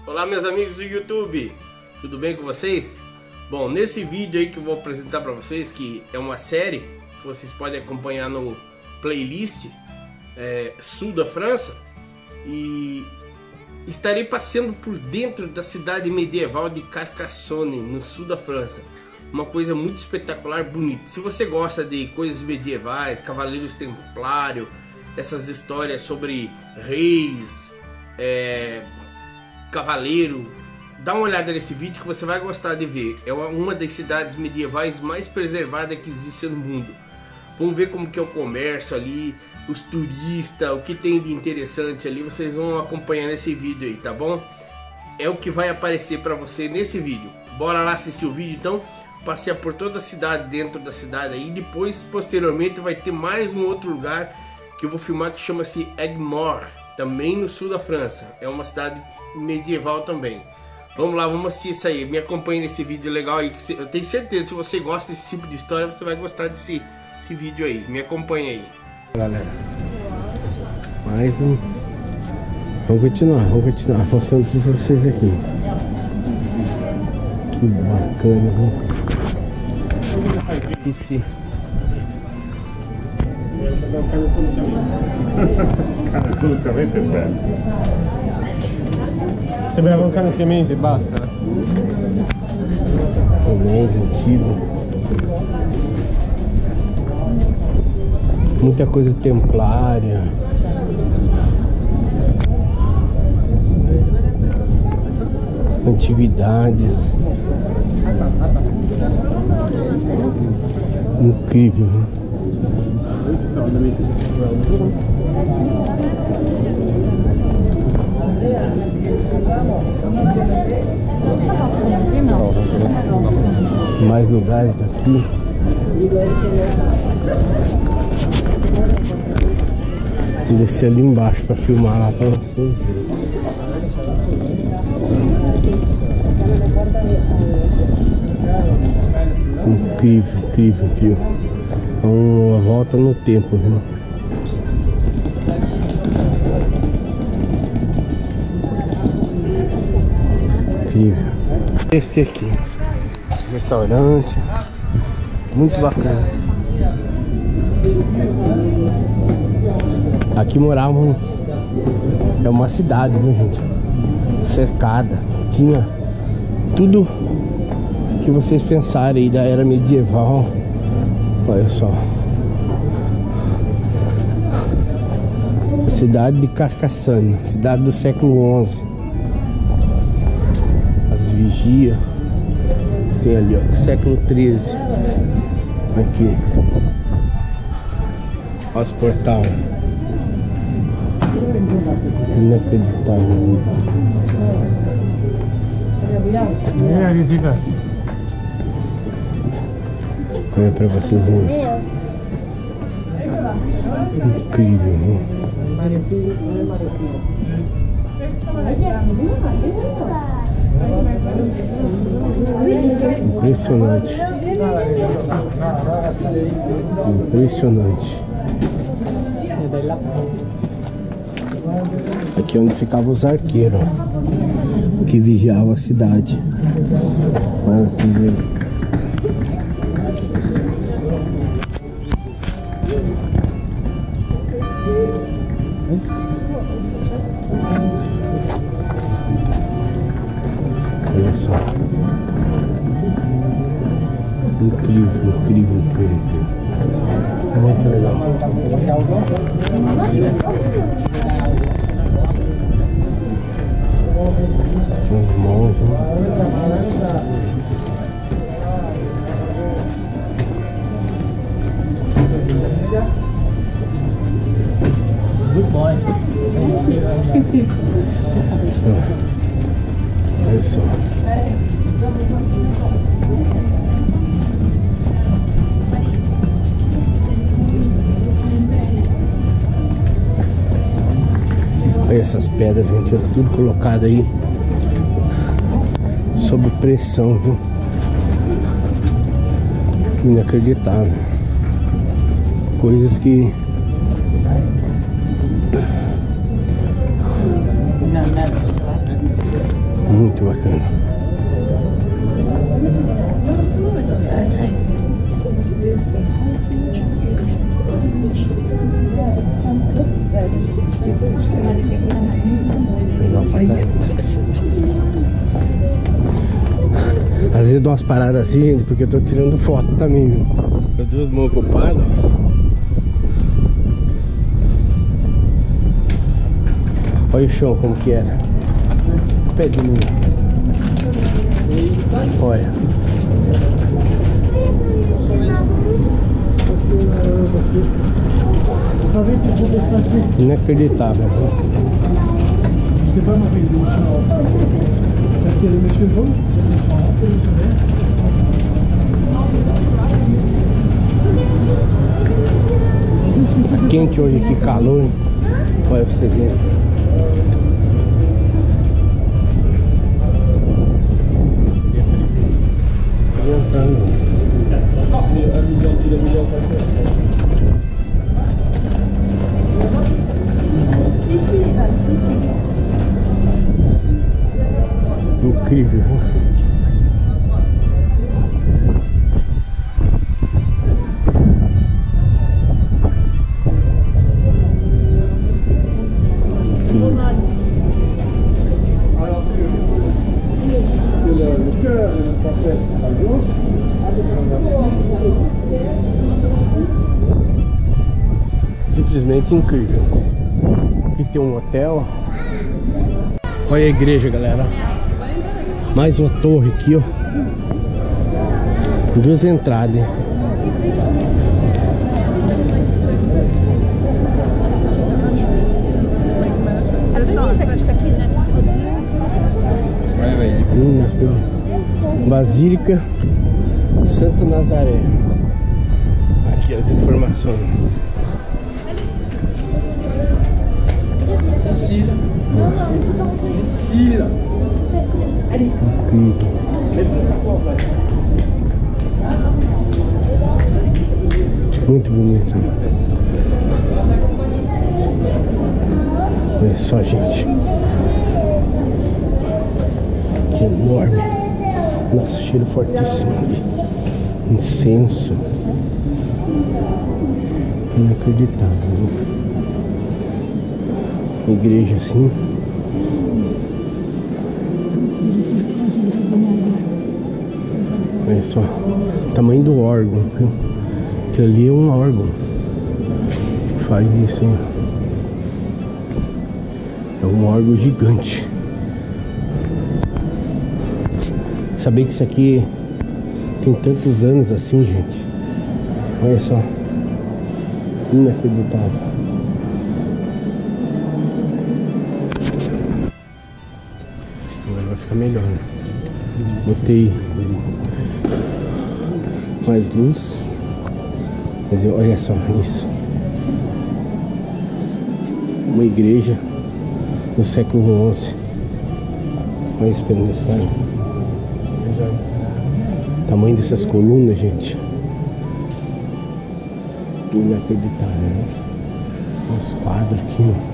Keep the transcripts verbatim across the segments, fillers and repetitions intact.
Olá meus amigos do YouTube, tudo bem com vocês? Bom, nesse vídeo aí que eu vou apresentar para vocês, que é uma série que vocês podem acompanhar no playlist é, Sul da França, e estarei passeando por dentro da cidade medieval de Carcassonne, no sul da França. Uma coisa muito espetacular, bonita. Se você gosta de coisas medievais, cavaleiros templários, essas histórias sobre reis, é, cavaleiro, dá uma olhada nesse vídeo que você vai gostar de ver. É uma das cidades medievais mais preservadas que existe no mundo. Vamos ver como que é o comércio ali, os turistas, o que tem de interessante ali. Vocês vão acompanhar nesse vídeo aí, tá bom? É o que vai aparecer para você nesse vídeo. Bora lá assistir o vídeo então. Passear por toda a cidade, dentro da cidade aí. Depois, posteriormente, vai ter mais um outro lugar que eu vou filmar que chama-se Aigues-Mortes, também no sul da França. É uma cidade medieval também. Vamos lá, vamos assistir isso aí. Me acompanhe nesse vídeo legal aí, que eu tenho certeza que se você gosta desse tipo de história, você vai gostar desse esse vídeo aí. Me acompanhe aí. Galera, mais um. Vamos continuar, vamos continuar mostrando tudo pra vocês aqui. Que bacana, né? Esse... Sembrava um cano siamese e basta. Anéis antigo. Muita coisa templária. Antiguidades. Incrível, né? Mais lugares daqui. Vou descer ali embaixo para filmar lá para vocês. Incrível, incrível, incrível. É uma volta no tempo, viu? Incrível. Esse aqui, restaurante, muito bacana. Aqui moravam, é uma cidade, viu, gente? Cercada, tinha tudo que vocês pensarem aí da era medieval. Olha só, a cidade de Carcassonne, cidade do século onze. As vigias tem ali, ó, século treze. Aqui, olha os portais. Inacreditável. Olha pra vocês verem. Incrível, né? Impressionante. Impressionante. Aqui é onde ficavam os arqueiros que vigiavam a cidade. Olha assim, viu? Olha só. Incrível, incrível, incrível. Muito legal. Os monges. Good boy. Olha só. Olha essas pedras, gente, tudo colocado aí sob pressão, viu? Inacreditável. Coisas que Muito bacana. Legal pra caramba. Interessante. Às vezes eu dou umas paradas assim, gente, porque eu tô tirando foto também, viu? Com as duas mãos ocupadas, ó. Olha o chão como que era. Pé de mim. Olha. Inacreditável. Você vai uma vez no chão. Vai querer mexer o jogo? Tá quente hoje aqui, calor, hein? Olha pra você ver. Adiantando. Incrível, viu? Simplesmente incrível. Aqui tem um hotel. Olha a igreja, galera. Mais uma torre aqui, ó. Duas entradas, hein? Hum, Basílica Santa Nazaré. Aqui as informações. Cecília. Cecília. Incrível. Muito bonito. Olha só, gente. Que enorme. Nossa, cheiro fortíssimo ali. Incenso. Inacreditável. Igreja assim. Olha só o tamanho do órgão, viu? Aquilo ali é um órgão. Faz isso, hein? É um órgão gigante. Saber que isso aqui tem tantos anos assim, gente. Olha só. Inacreditável. Agora vai ficar melhor, né? Botei mais luz. Mas olha só isso. Uma igreja do século onze. Olha esse pedestal. Tamanho dessas colunas, gente. Inacreditável, né? Os quadros aqui, ó.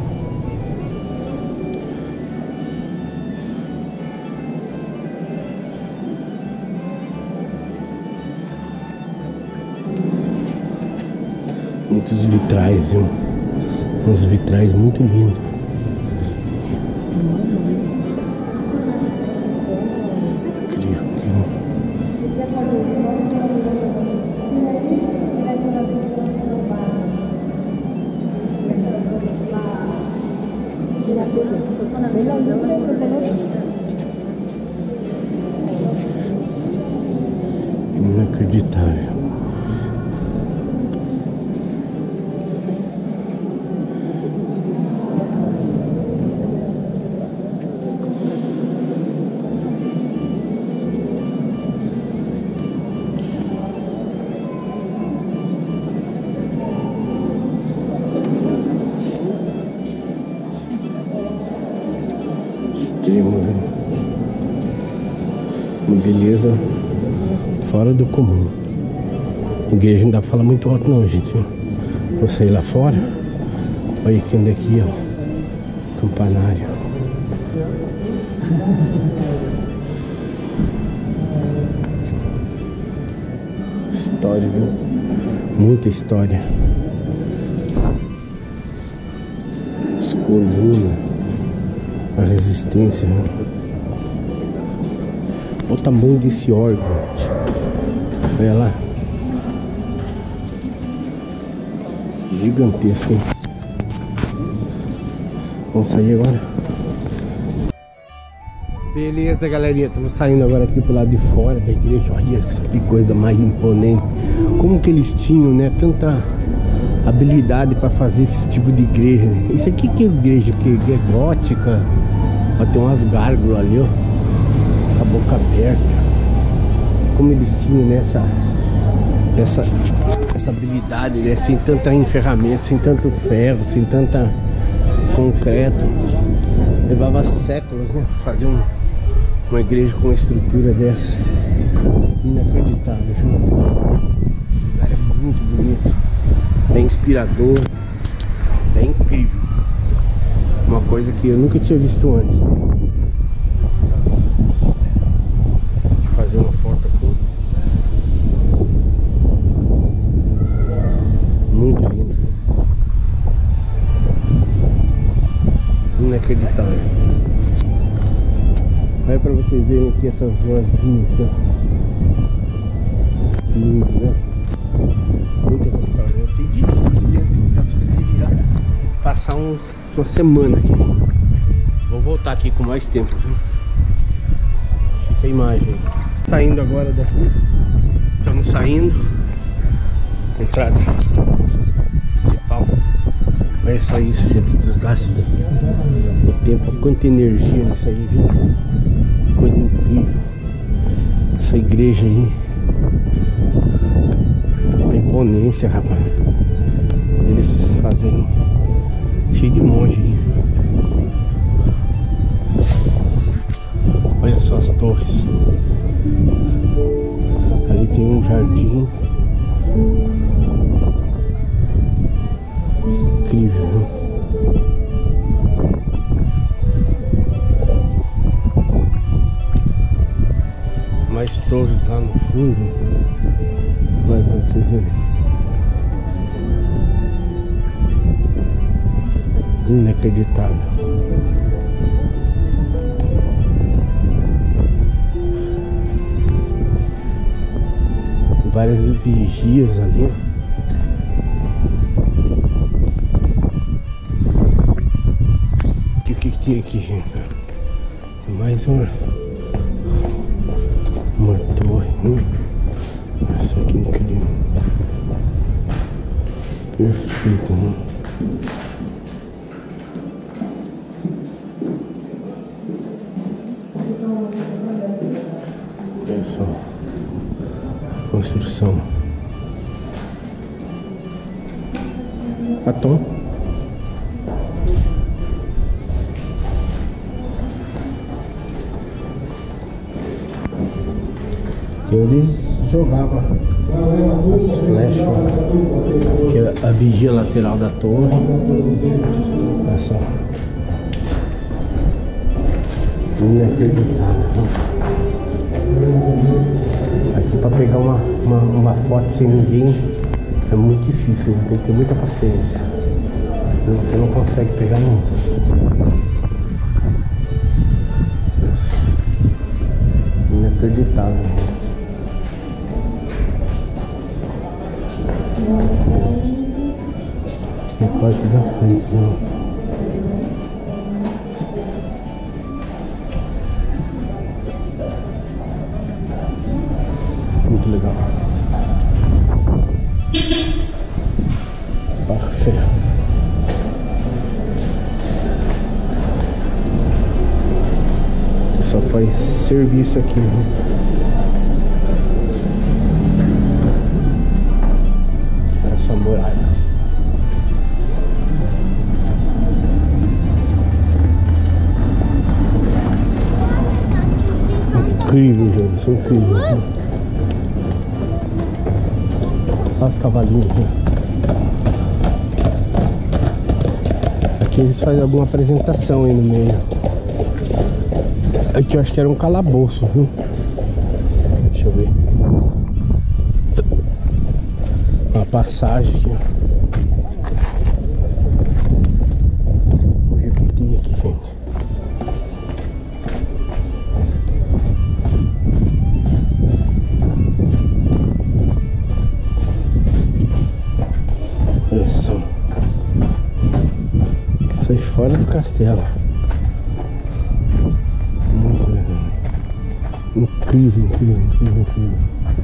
Muitos vitrais, viu? Uns vitrais muito lindos. Incrível, incrível. Inacreditável. Extremo, viu? Uma beleza fora do comum. A igreja não dá pra falar muito alto não, gente. Vou sair lá fora. Olha aqui onde é aqui, ó. Campanário. história, viu? Muita história. As colunas, a resistência, né? Olha o tamanho desse órgão. Olha lá. Gigantesco, hein? Vamos sair agora. Beleza, galerinha, estamos saindo agora aqui pro lado de fora da igreja. Olha só que coisa mais imponente. Como que eles tinham, né, tanta habilidade para fazer esse tipo de igreja. Isso aqui que é igreja que é gótica. Ó, tem umas gárgulas ali, ó, com a boca aberta. Como eles tinham nessa, essa, essa habilidade, né, sem tanta ferramenta, sem tanto ferro, sem tanta concreto. Levava séculos, né, fazer um uma igreja com uma estrutura dessa. Inacreditável, viu? O lugar é muito bonito, é inspirador, é incrível. Uma coisa que eu nunca tinha visto antes. Vou fazer uma foto aqui. Muito lindo. Inacreditável. Olha pra vocês verem aqui essas ruazinhas aqui, ó. Lindo, né? Muito restaurante. Tem de tudo aqui dentro. Dá pra você se virar. Passar uns, uma semana aqui. Vou voltar aqui com mais tempo, viu? Fica a imagem. Saindo agora daqui. Estamos saindo. Entrada principal. Olha só isso, gente. Desgaste do tempo. Quanta energia nisso aí, viu? Coisa incrível. Essa igreja aí. A imponência, rapaz. Eles fazerem. Cheio de monge aí. Olha só as torres. Ali tem um jardim. Incrível, né? Mais torres lá no fundo. Vai pra vocês verem. Inacreditável. Várias vigias ali. O que que tem aqui, gente? Tem mais uma uma torre, né? Nossa, que incrível. Perfeito, né? Olha só a construção. Atom. Que eles jogavam as flechas, que é a vigia lateral da torre. Olha só. Inacreditável. Aqui para pegar uma, uma, uma foto sem ninguém é muito difícil, tem que ter muita paciência. Você não consegue pegar não. Inacreditável. Não pode dar frente não. Muito legal. Parfait. Só faz serviço aqui, né? Essa muralha. Incrível, gente, isso é incrível. Né? Olha os cavalinhos. Né? Aqui eles fazem alguma apresentação aí no meio. Aqui eu acho que era um calabouço, viu? Deixa eu ver. Uma passagem aqui, ó. Vamos ver o que tem aqui, gente. Olha só. Sai fora do castelo. Muito legal. Incrível, incrível, incrível, incrível.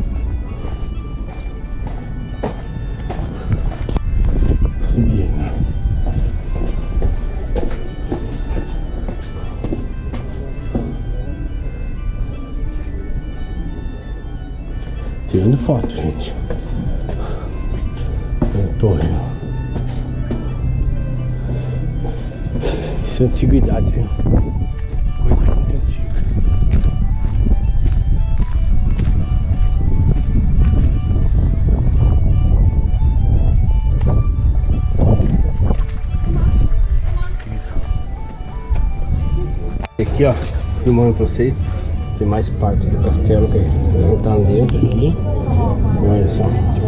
Seguir. Tirando foto, gente. A torre. Isso é antiguidade, viu? Coisa muito antiga. Aqui, ó, filmando pra vocês. Tem mais parte do castelo que a gente tá dentro aqui. Olha só.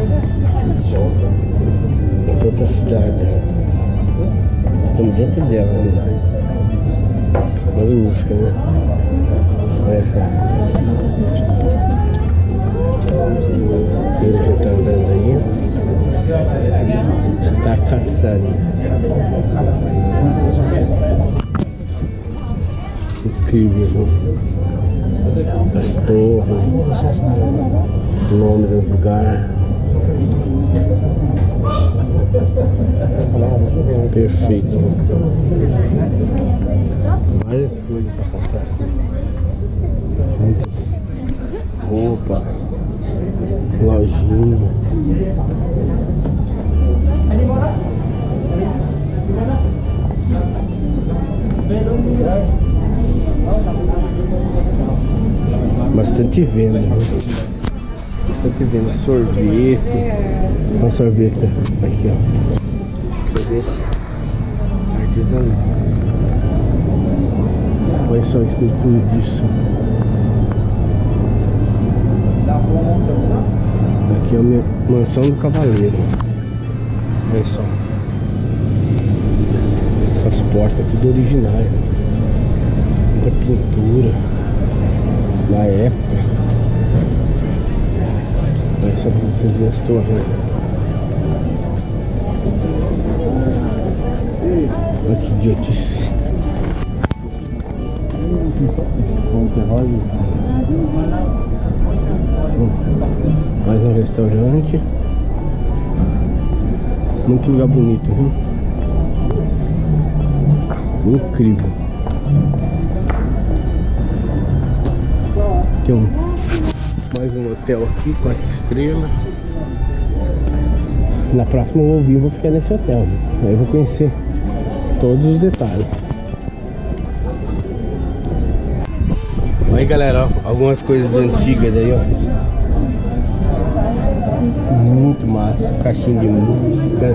Outra cidade. Estamos dentro dela, né? Magnífica, né? Olha só. Ele já tá andando aí. Tá caçando. Incrível, viu? As torres, o nome do lugar. Perfeito. Várias coisas para comprar. Muitas roupas, lojinha. Bastante venda, né? Bastante venda. Sorvete. Olha o sorvete aqui, ó. Sorvete artesanal. Olha só a estrutura disso. Aqui é a minha mansão do cavaleiro. Olha só. Essas portas tudo originais. Muita pintura da época. Olha só pra vocês verem as torres. Olha que idiotice. Mais um restaurante. Muito lugar bonito, viu? Incrível. Tem um, mais um hotel aqui, quatro estrelas. Na próxima eu vou vir, vou ficar nesse hotel, né? Aí eu vou conhecer todos os detalhes. Aí galera, ó, algumas coisas antigas daí, ó. Muito massa, caixinha de música.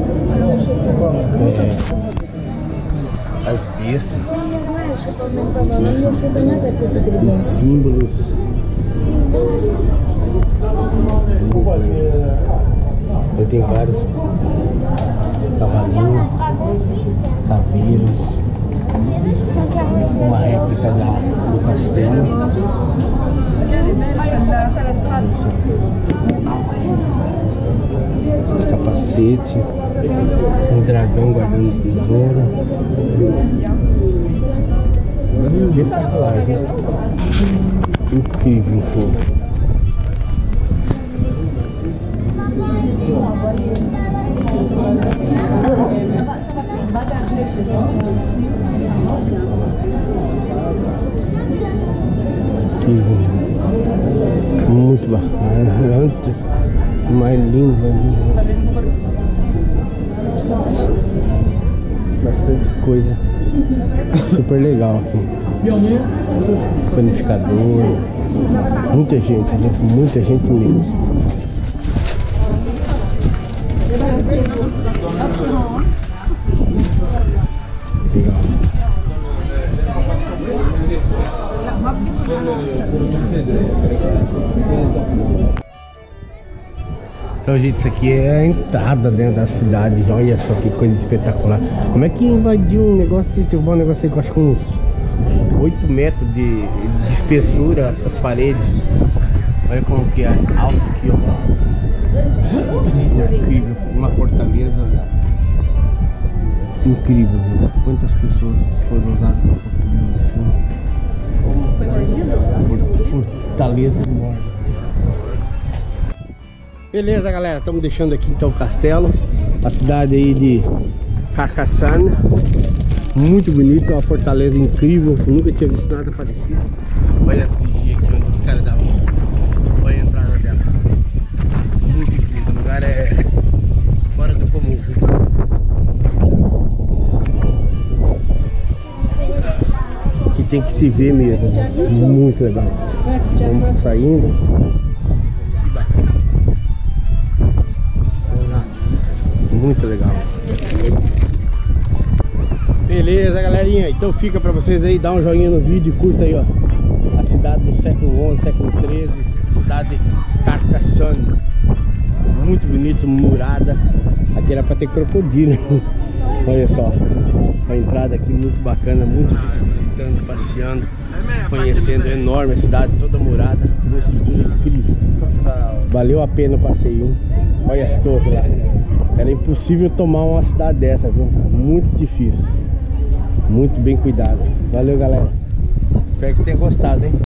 É, as bestas. Os símbolos. Eu tenho vários cavalinhos, caveiras, uma réplica da, do castelo. Os capacetes, um dragão guardando tesouro. Espetacular, né? Incrível, fogo. Incrível. Muito bacana. Muito mais lindo. Bastante coisa super legal aqui. Panificador. Muita gente, né? Muita gente mesmo. Legal. Então, gente, isso aqui é a entrada dentro da cidade. Olha só que coisa espetacular. Como é que invadiu um negócio desse? Derrubou um negócio aí que eu acho que uns oito metros de, de espessura, essas paredes. Olha como que é alto aqui, ó. É incrível. Uma fortaleza incrível, viu? Quantas pessoas foram usadas para construir isso? Foi mordido? Fortaleza enorme. Beleza, galera, estamos deixando aqui então o castelo, a cidade aí de Carcassonne, muito bonito, uma fortaleza incrível, eu nunca tinha visto nada parecido. Olha a vigia aqui onde os caras davam, olha a entrada dela, muito incrível, o lugar é fora do comum, viu? Aqui tem que se ver mesmo, muito legal. Vamos saindo. Muito legal. Beleza, galerinha, então fica pra vocês aí, dá um joinha no vídeo e curta aí, ó, a cidade do século onze, século treze, cidade de Carcassonne, muito bonito, murada. Aqui era pra ter crocodilo. Olha só, a entrada aqui muito bacana, muita gente visitando, passeando, conhecendo, enorme a cidade, toda murada, uma estrutura incrível. Valeu a pena o passeio, hein? Olha as torres lá. Era impossível tomar uma cidade dessa, viu? Muito difícil. Muito bem cuidado. Valeu, galera. Espero que tenha gostado, hein?